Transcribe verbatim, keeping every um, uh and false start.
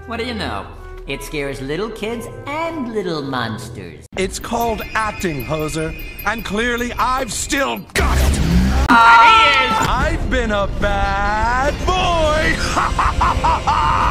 What do you know? It scares little kids and little monsters. It's called acting, hoser. And clearly I've still got it! Uh, he is! I've been a bad boy!